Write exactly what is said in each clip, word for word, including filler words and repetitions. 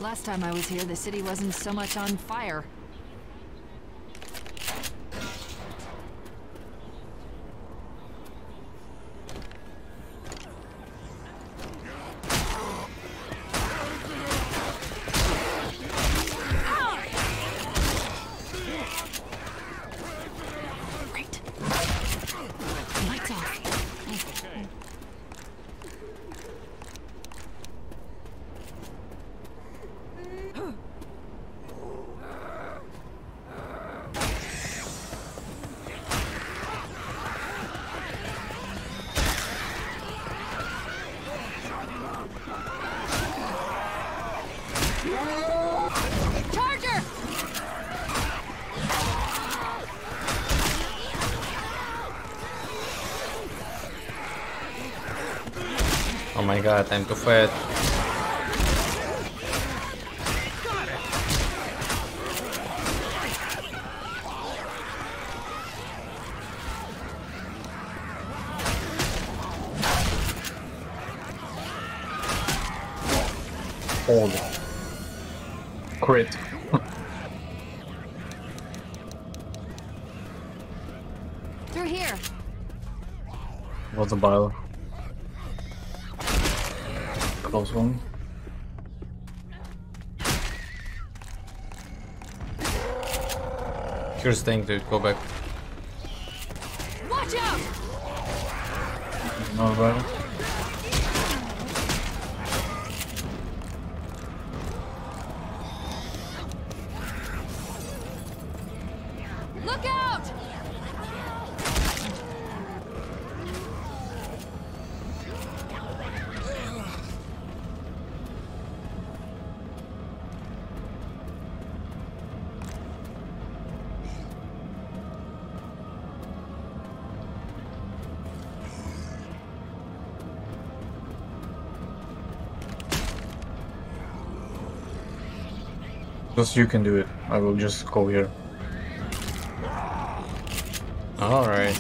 Last time I was here, the city wasn't so much on fire. Charger! Oh my god, I'm too fat. Hold. Crit. Through here. What's a bile? Close one. Here's the thing, dude. Go back. Watch out! No bile. Look out! Just you can do it. I will just go here. Alright.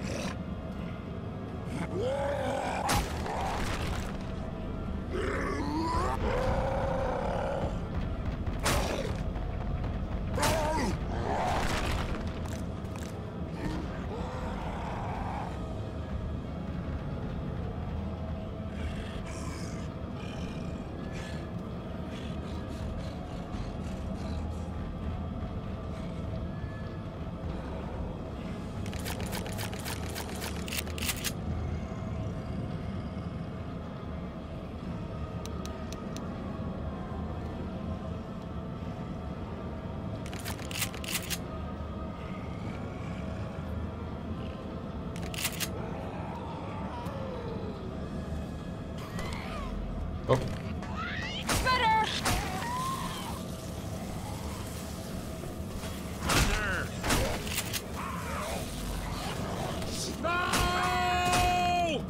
Oh. Better! No!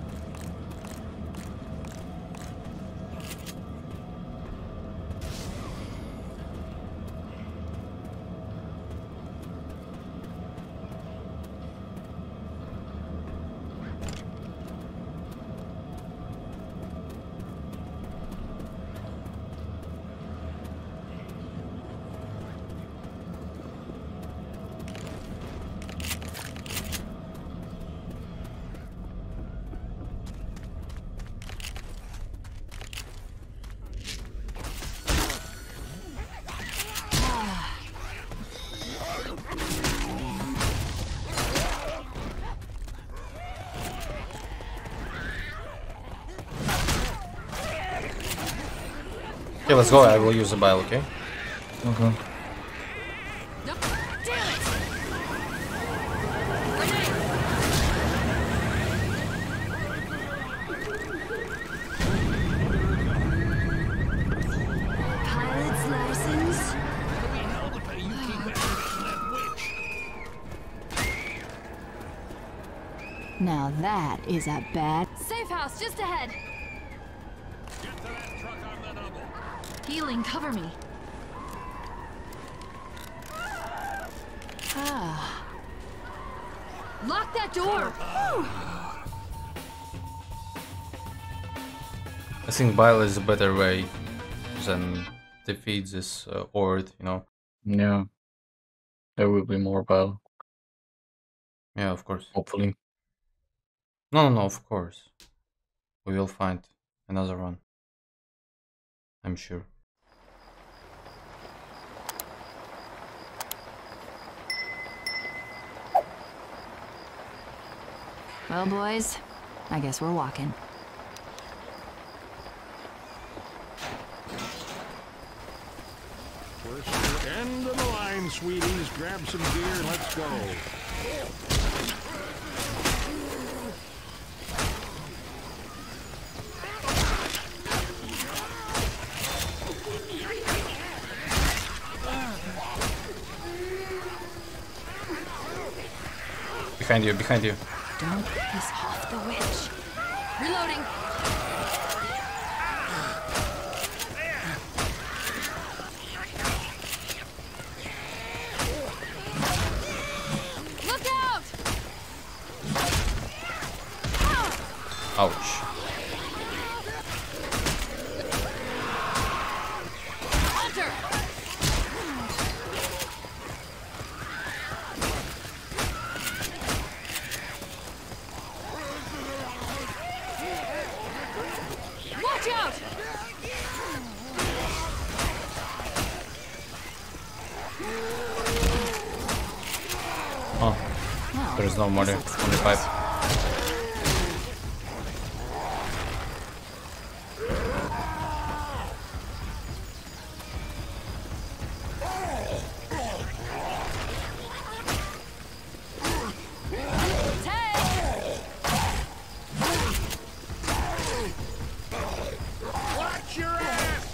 Okay, let's go. I will use the bile, okay? Okay. No. Damn it! Pilot's license? Now that is a bad... Safe house just ahead. Healing, cover me. Ah. Lock that door! I think bile is a better way than defeat this uh, horde, you know. Yeah. There will be more bile, Yeah, of course. hopefully. No, no, no, of course. We will find another one. I'm sure. Well, boys, I guess we're walking. First end of the line, sweeties. Grab some gear, let's go. Behind you, behind you. Don't piss off the witch. Reloading. Look out! Ouch. Hunter! Watch out! Oh, Well, there's no more. this Only looks five. Watch your ass!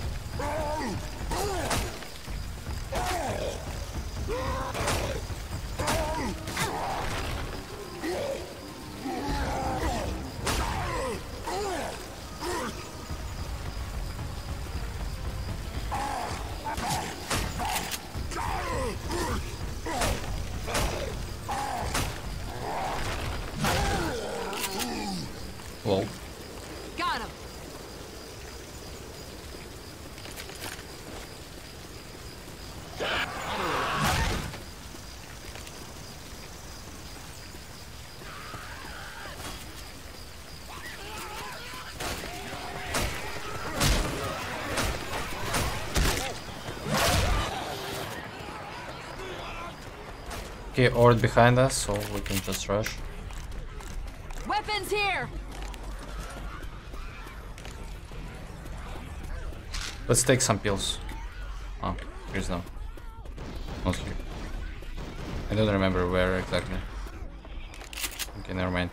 Lol. Got him. Okay, horde behind us, so we can just rush. Weapons here. Let's take some pills. Oh, here's no. Not here. I don't remember where exactly. Okay, never mind.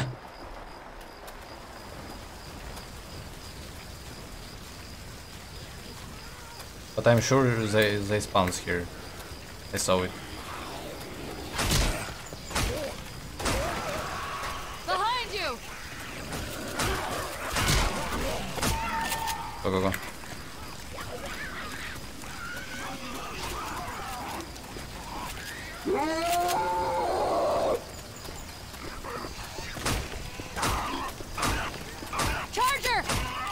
But I'm sure they they spawns here. I saw it. Behind you. Go go go. Charger.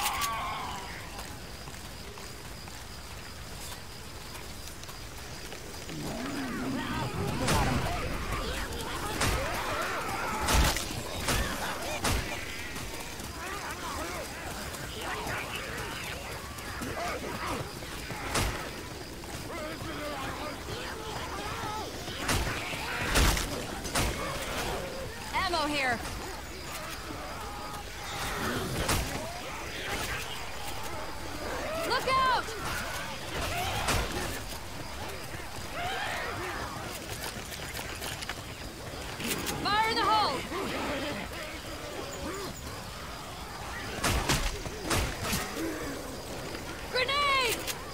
Ammo here. Look out! Fire in the hole! Grenade!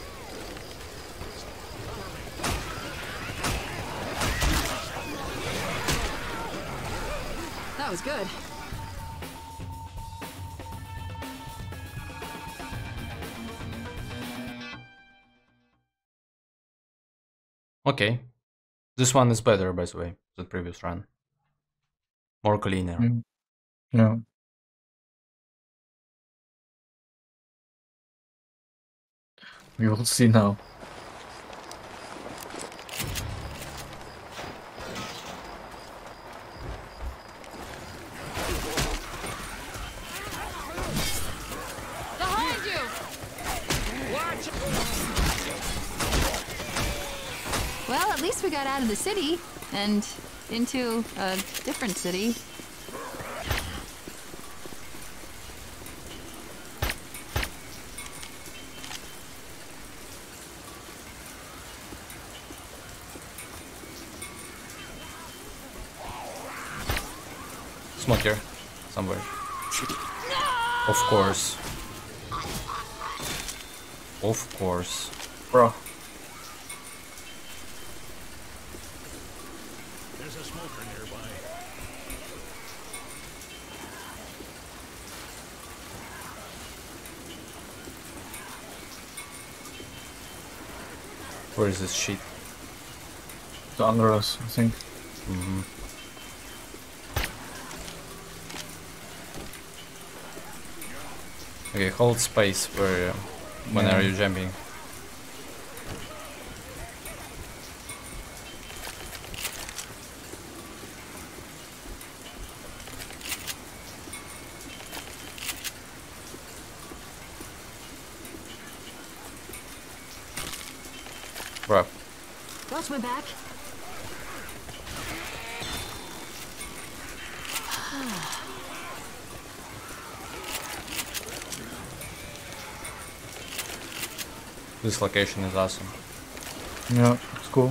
That was good. Okay. This one is better, by the way, than previous run. More cleaner. Mm. Yeah. We will see now. Behind you! Well, at least we got out of the city and into a different city. Smoke here. Somewhere. Of course. Of course. Bro. There's a smoker nearby. Where is this sheet? It's under us, I think. Mm-hmm. Okay, hold space where uh, when Yeah. are you jumping? Bruh. Watch my back. This location is awesome. Yeah, it's cool.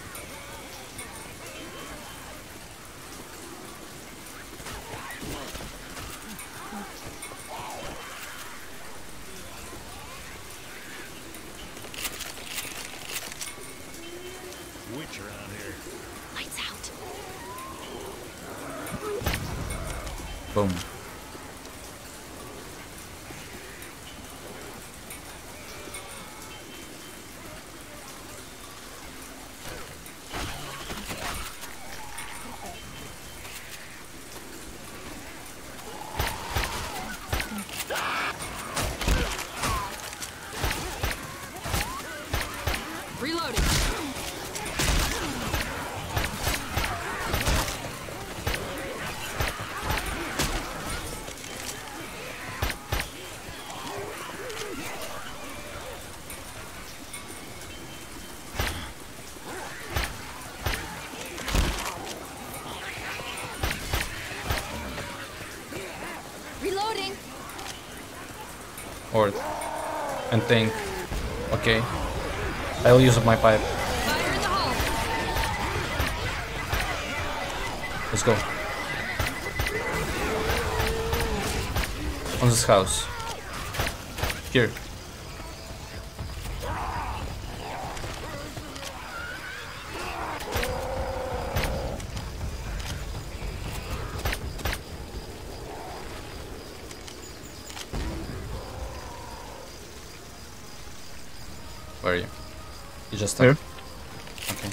Witch around here. Lights out. Boom. Reloading. Reloading. Or and think, okay, I'll use up my pipe. Fire in the hole. Let's go. On this house. Here. Where are you? You just Here. Okay.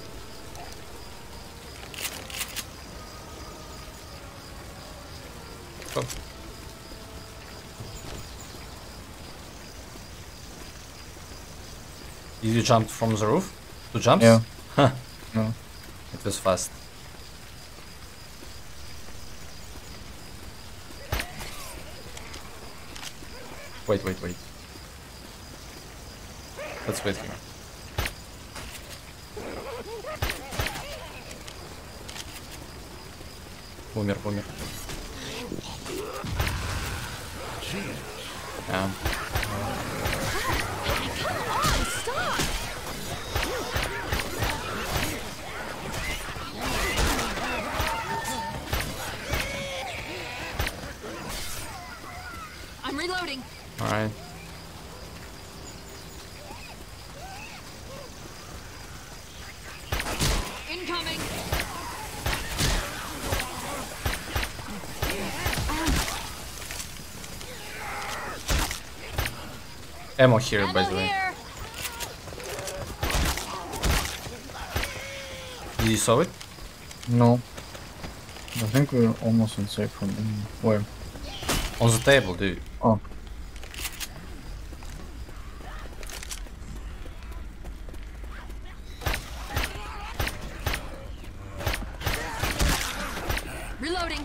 Go. Did you jump from the roof? Two jumps? Yeah. Huh. No. It was fast. Wait, wait, wait. Let's wait here. Умер, умер. Yeah. Stop. I'm reloading. All right. Incoming. Ammo here, by Ammo the way. here. Did you saw it? No. I think we're almost in safe from in where? On the table, dude. Oh. Reloading.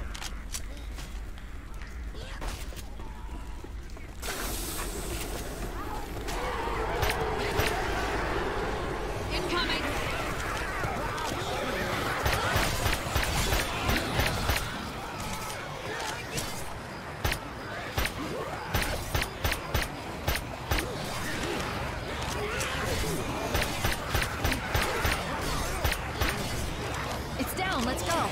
Incoming. It's down. Let's go.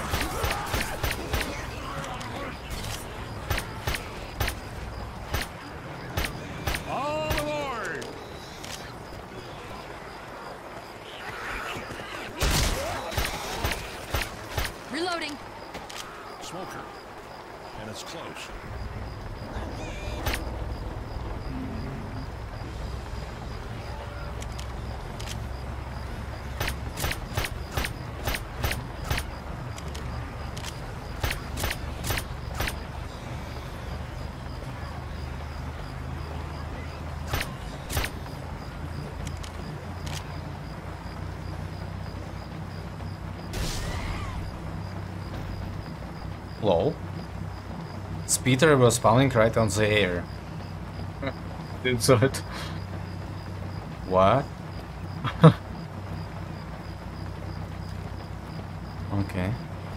All aboard! Reloading. Smoker. And it's close. Lol. Speeder was spawning right on the air. Didn't saw it. What? Okay.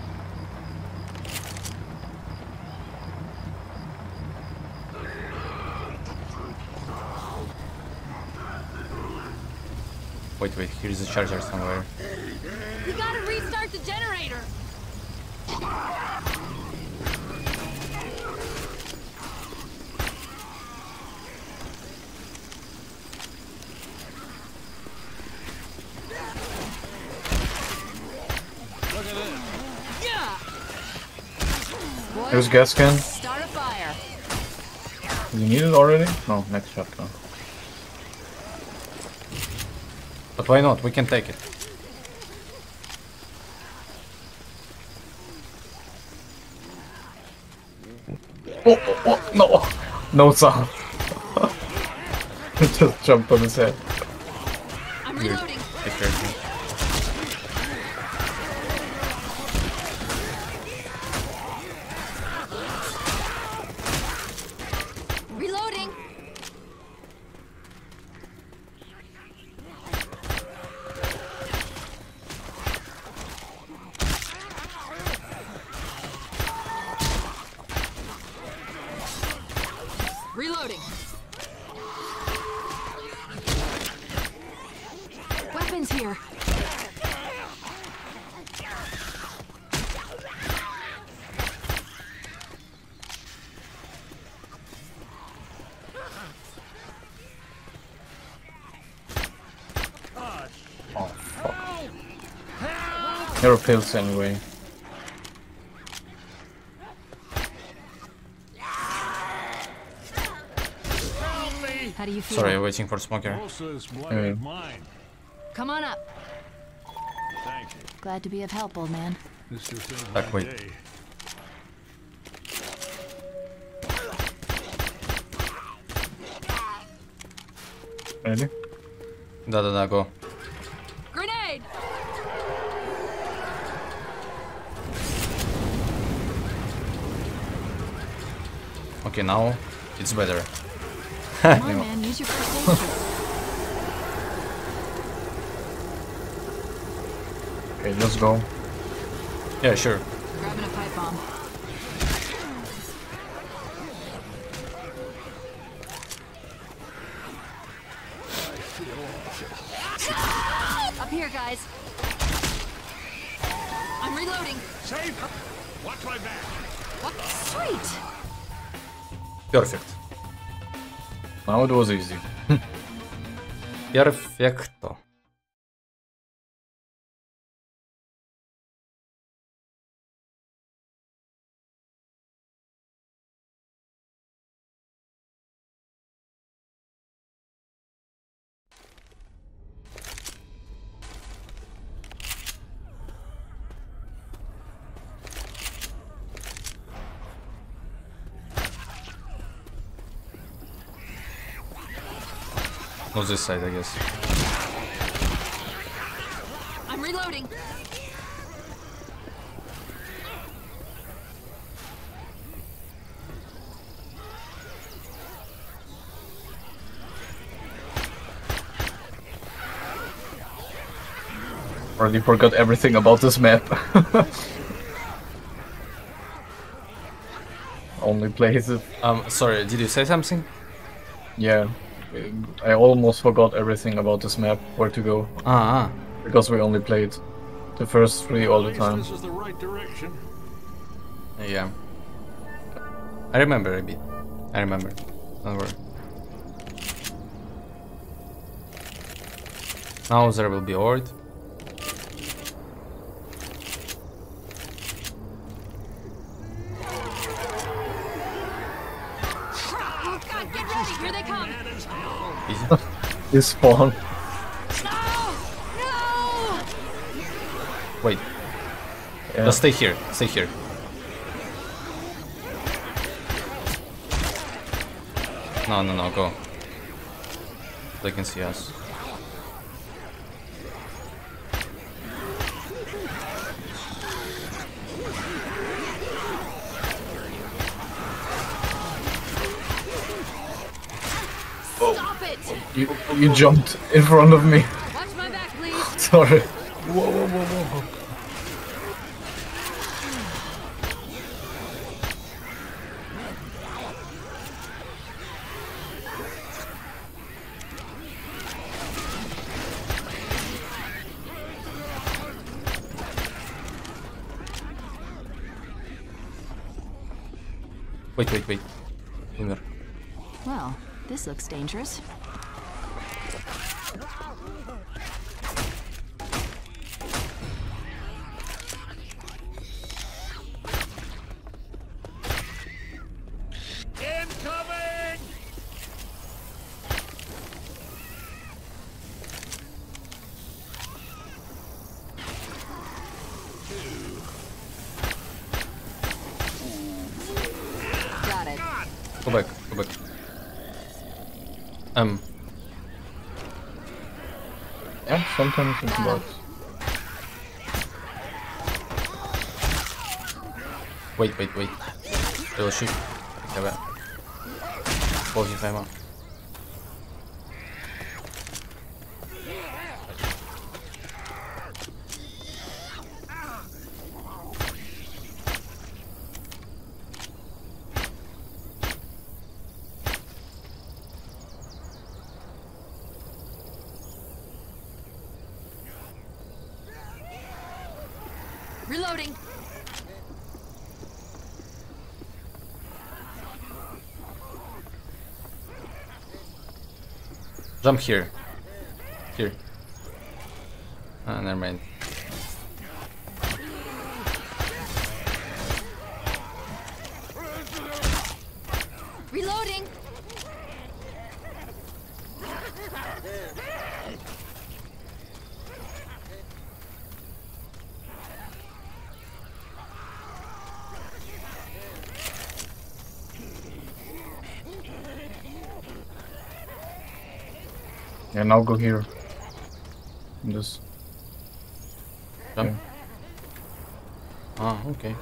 Wait, wait, here's a charger somewhere. We gotta restart the generator. Look at this. Yeah. Boys, Here's gas can. start a fire. You need it already? No, next chapter. But why not? We can take it. Oh, oh, oh, no! No sound. Just jumped on his head. I'm Weird. reloading. Take care of me. Reloading. Reloading. Weapons here. Oh, fuck. There are pills anyway. Help me! How do you feel? Sorry, waiting for smoker. Most of this blood Hey. is mine. Come on up. Thank you. Glad to be of help, old man. This just saved Так, my wait. day. Ready? Да-да-да, go. Grenade! Okay, now it's better. Come on, man. Use your first aid kit. Okay, let's go. Yeah, sure. Grabbing a pipe bomb. Up here, guys. I'm reloading. Safe! Watch my back! What? Sweet. Perfect. Now it was easy. Perfecto. No, this side, I guess. I'm reloading. Already forgot everything about this map. Only plays it. Um, sorry, did you say something? Yeah. I almost forgot everything about this map, where to go. Ah, ah. Because we only played the first three all the At least time. this is the right direction. Yeah. I remember a bit. I remember. Don't worry. Now there will be Ord. Oh God, get ready! Here they come! Easy. This spawn. No! No! Wait, Yeah. just stay here. Stay here. No, no, no, go. They can see us. Stop it! You, you jumped in front of me. Watch my back, please. Sorry. Whoa, whoa, whoa, whoa. Wait, wait, wait. Lunar. Well, this looks dangerous. Incoming! Got it. Go back, go back. Um, Yeah, sometimes it works. wait, wait, wait. They will shoot. Okay, wait. Closing time out. Reloading. Jump here. Here. Ah, never mind. Reloading. Yeah, now go here. Just Jump. Ah, okay.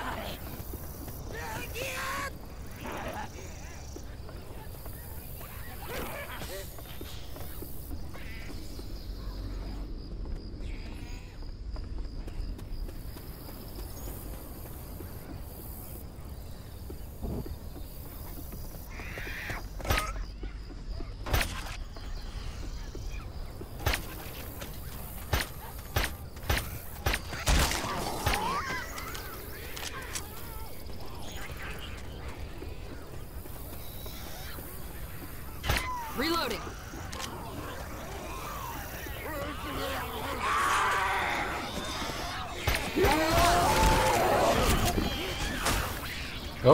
Reloading. Go.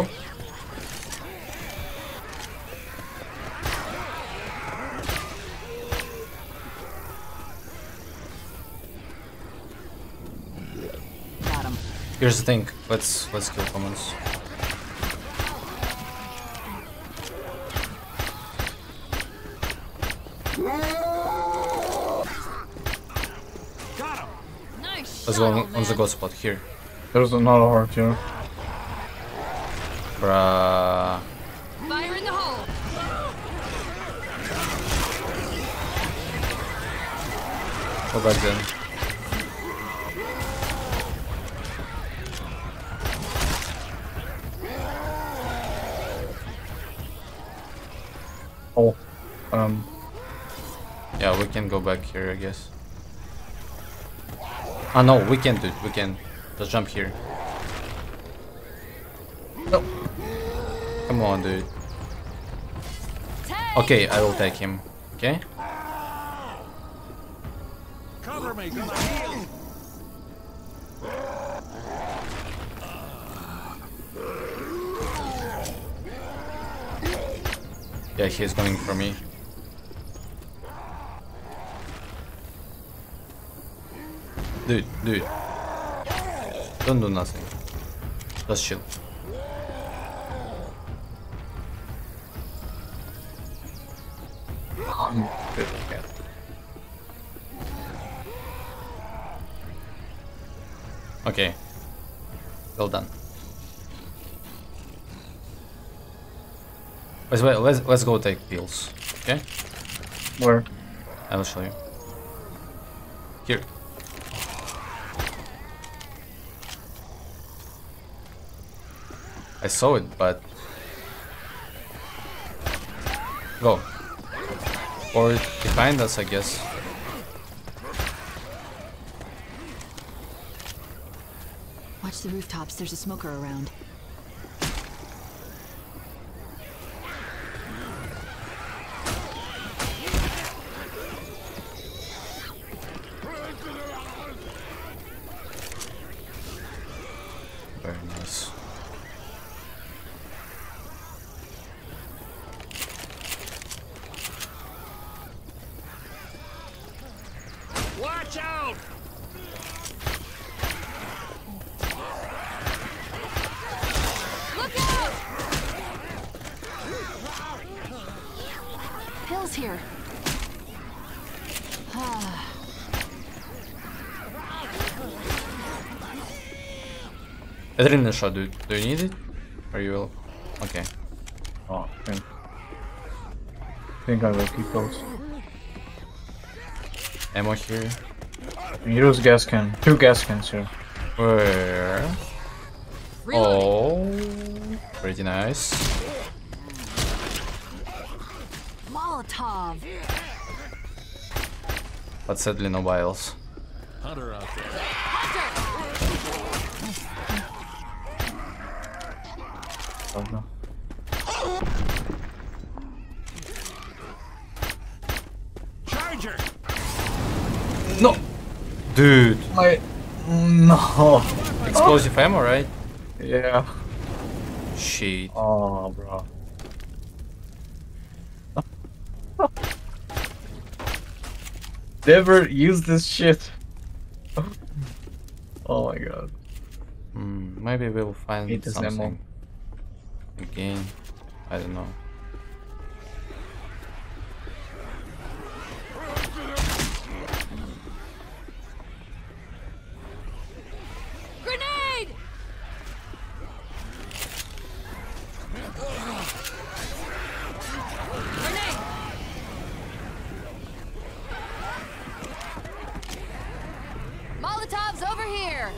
Got him. Here's the thing. Let's let's kill commons. Got him! Nice. Let's go shot, on, on the man. god spot here. there's another heart here. Bruh. Fire in the hole. Go back then. can go back here, I guess. Oh no, we can do it. We can just jump here. No. Come on, dude. Okay, I will take him. Okay. Cover me, gonna heal. Yeah, he's going for me. Dude, dude. Don't do nothing. Just chill. Um, good, okay. Okay. Well done. Let's wait, let's let's go take pills. Okay? Where? I will show you. Here. I saw it, but go. Or behind us, I guess. Watch the rooftops, there's a smoker around. Very nice. Watch out! Look out! Pills here. Adrenaline shot, dude. Do you need it? Or you will? Okay. Oh, I think. I think I will keep those. Ammo here. Use gas can. Two gas cans here. Where? Oh, pretty nice. Molotov. But sadly no vials. Hunter out there. Oh, no. Charger! No! Dude! My. No! Explosive ammo, right? Yeah. Shit. Oh, bro. Never use this shit. Oh my god. Hmm, maybe we'll find Hate this something. ammo. Again. I don't know. Grenade! Grenade! Molotov's over here!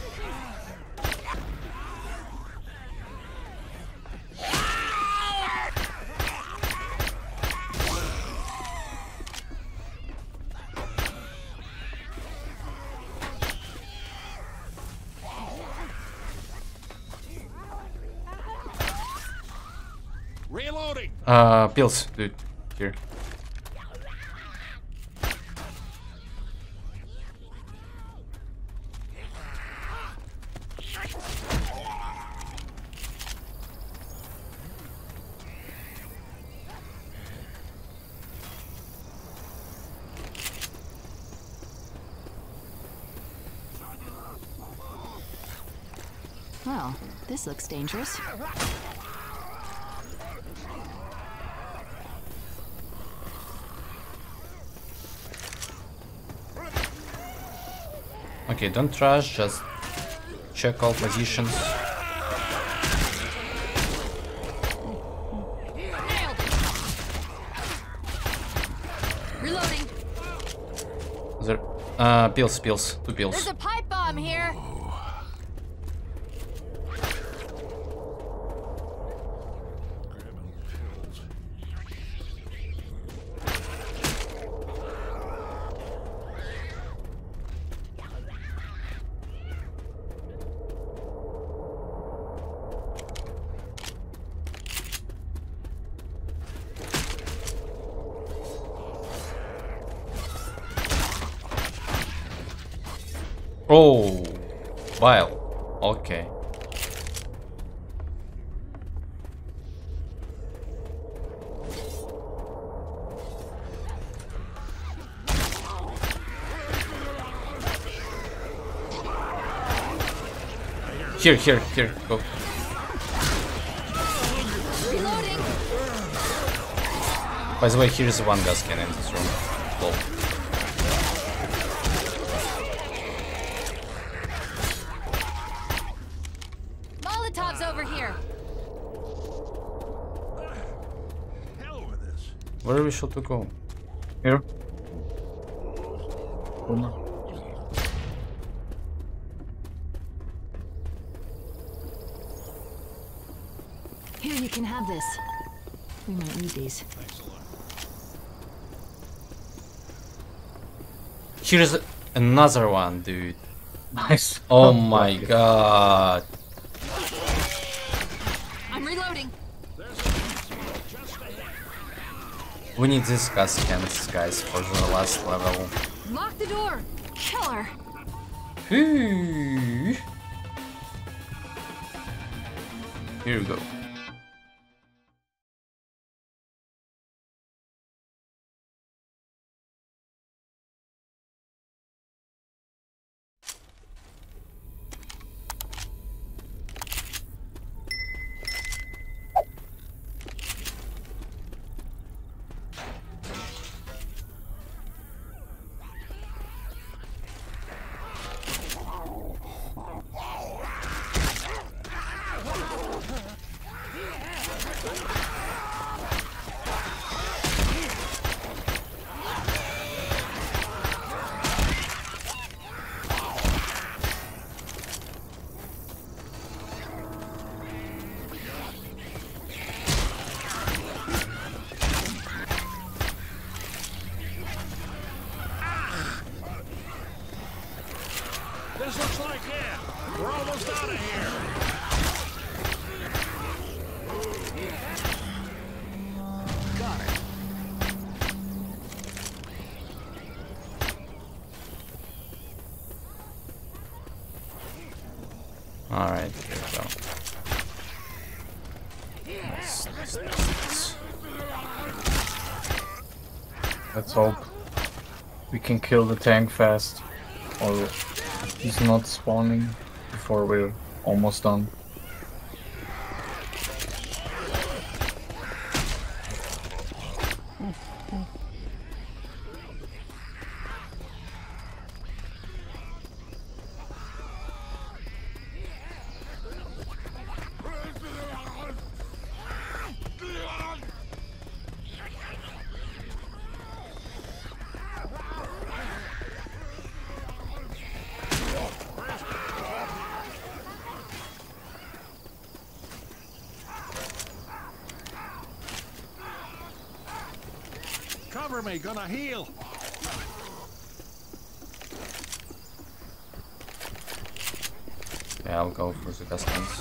Reloading! Uh, pills, dude. Here. Well, this looks dangerous. Okay, don't rush, just check all positions. Nailed it! Reloading! There, uh, pills, pills, two pills. There's a pipe bomb here! Grabbing pills. Oh, vial. Okay. Here, here, here, go. Reloading. By the way, here is one gas can in this room. Lol. Molotov's over here. Hell with this. Where are we should to go? Here. Una. Here, you can have this. We might need these. Here's another one, dude. Nice. Oh my god. I'm reloading. We need these gas cans, guys, for the last level. Lock the door. Killer. Here we go. This looks like it. We're almost out of here. Got it. Alright, here we go. Nice, nice, nice, nice. Let's hope we can kill the tank fast, or he's not spawning before we're almost done. Cover me, gonna heal. Yeah, I'll go for the customs.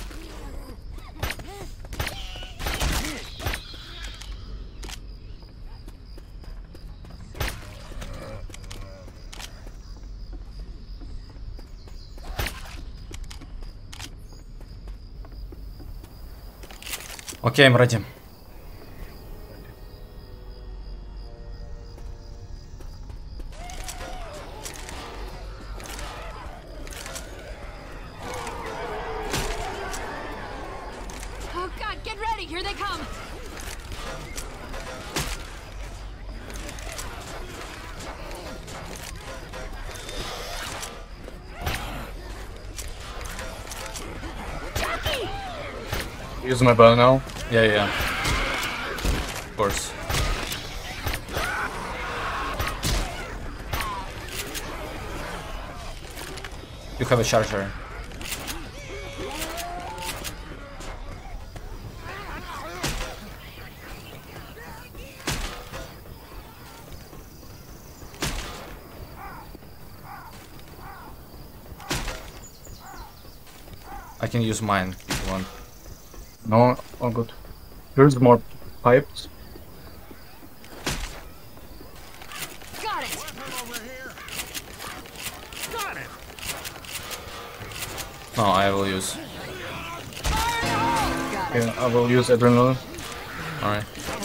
Okay, I'm ready. Oh God, get ready. Here they come. Use my bow now. Yeah, yeah. Of course. You have a charger. I can use mine if you want. No, all good. Here's more pipes. Got it. Weapon over here. Got it. No, I will use. Yeah, I will use adrenaline. Alright.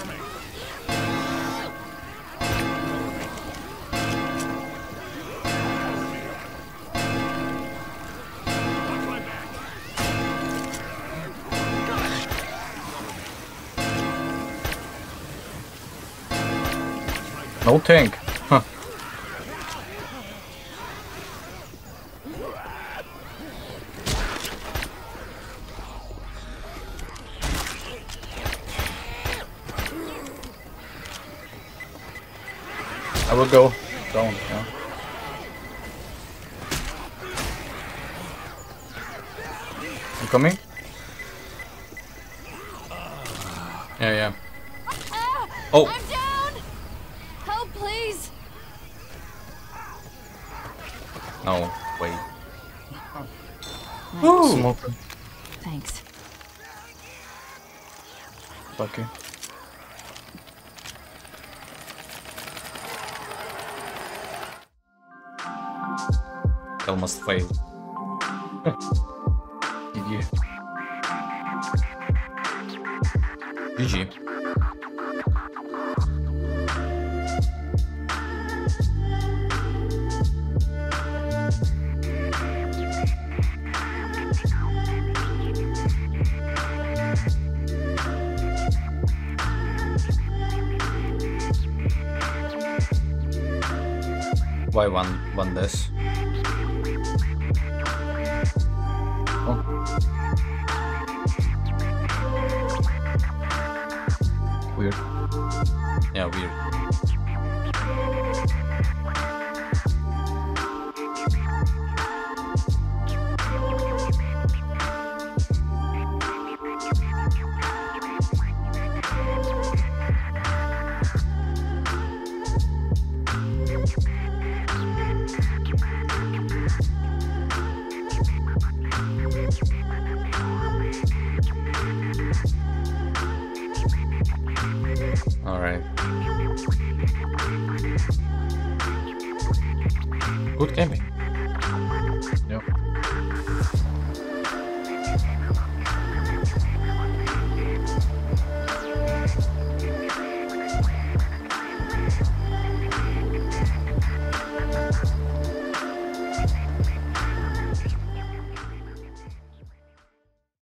No tank. Huh. I will go down, yeah. You coming? Yeah, yeah. Ah, Oh. I'm down! Help, please! No, wait. Smoker. Thanks. Lucky. Almost failed. G G. G G. Why one one this? Oh. Weird. Yeah, weird. Alright. Good gaming.